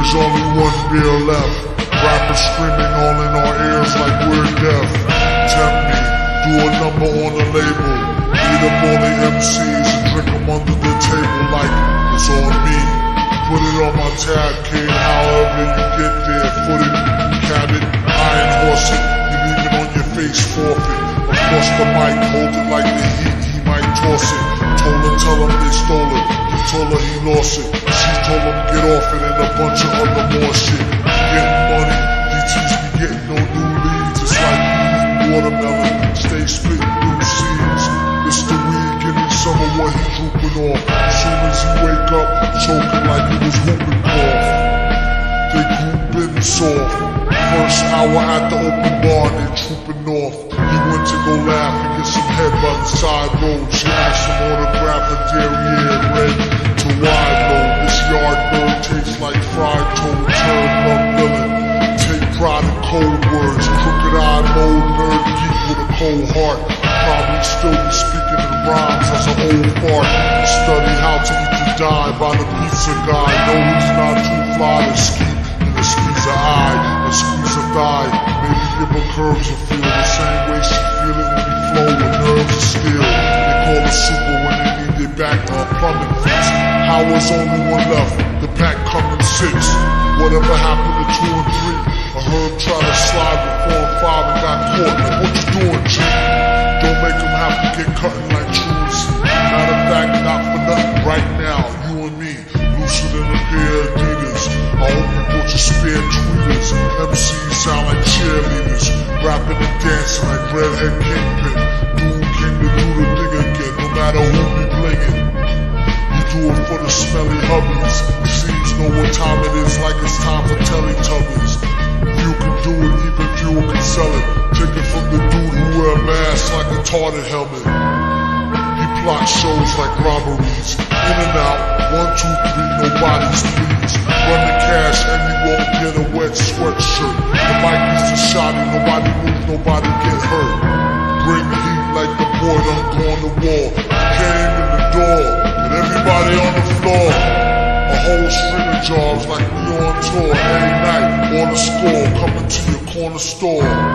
There's only one beer left. Rappers screaming all in our ears like we're deaf. Tempt me, do a number on the label. Beat up all the MCs and drink them under the table like it's on me. Put it on my tab, kid, however you get there. Foot it, cab it, iron horse it. You leave it on your face, forfeit. Across the mic, hold it like the heat, he might toss it. Told her, tell him they stole it. He told her he lost it. She told him get off it and a bunch of other more shit. Getting money, DTs be getting no new leads. It's like eating watermelon, stay splitting new seeds. It's the weed, give me some of what he drooping off. As soon as he wake up, choking like he was whooping cough. They grouping soft. First hour at the open bar, they trooping off. He went to go laugh and get some head by the side road. She asked him autograph a derriere red to wide load. This yard bird tastes like fried toad, turd love villain. Take pride in cold words, crooked eye mode, nerd geek with a cold heart. Probably still be speaking in rhymes as an old fart. Study how to eat to die by the pizza guy. No, he's not too fly to ski. And squeeze her eye, and squeeze her thigh. Maybe give her curves a feel the same way she feel it when he flow with nerves of steel. They call her super when they need their back plumbing fix. How was only one left? The pack coming 6. Whatever happened to 2 and 3? A herb tried to slide with 4 and 5 and got caught. Like, what you doing, G? Don't make them have to get cutting like truancy. Matter of fact, not for nothing. Right now, you and me, looser than a pair of Adidas. I hope you bought your spare tweeters. MCs sound like cheerleaders, rapping and dancing like redhead kingpin. Dude came to do the thing again, no matter who be blingin'. You do it for the smelly hubbies. MCs know what time it is, like it's time for Teletubbies. You can do it, even few can sell it. Take it from the dude who wear a mask like a tarted helmet. He plots shows like robberies. In and out, 1, 2, 3, nobody's please. Run the cash and you won't get a wet sweatshirt. The mic is the shotty, nobody move, nobody get hurt. Bring heat like the boy done go on the wall. Came in the door, and everybody on the floor. A whole string of jobs like we on tour. Every night, on the score, coming to your corner store.